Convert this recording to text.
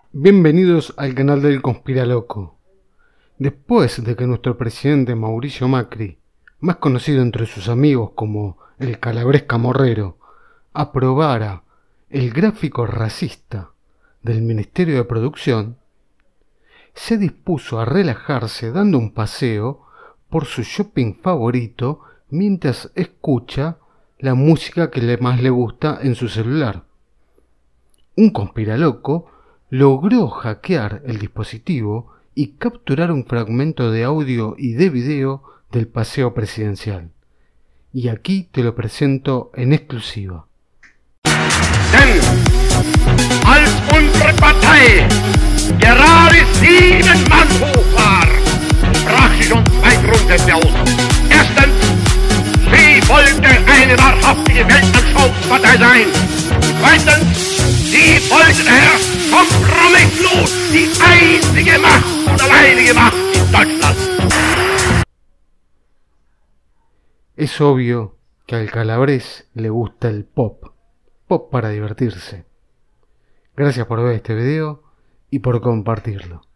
Bienvenidos al canal del Conspiraloco. Después de que nuestro presidente Mauricio Macri, más conocido entre sus amigos como el Calabrés Camorrero, aprobara el gráfico racista del Ministerio de Producción, se dispuso a relajarse dando un paseo por su shopping favorito mientras escucha la música que más le gusta en su celular. Un conspiraloco logró hackear el dispositivo y capturar un fragmento de audio y de video del paseo presidencial. Y aquí te lo presento en exclusiva. Denn als unsere Partei gerade 7 Mann hoch war, sprach sich uns 2 Grundsätze aus. Erstens, sie wollte eine wahrhaftige Weltanschauungspartei sein. Zweitens, sie wollte daher kompromisslos die einzige Macht und alleinige Macht in Deutschland. Es obvio que al Calabrés le gusta el pop. Pop para divertirse. Gracias por ver este video y por compartirlo.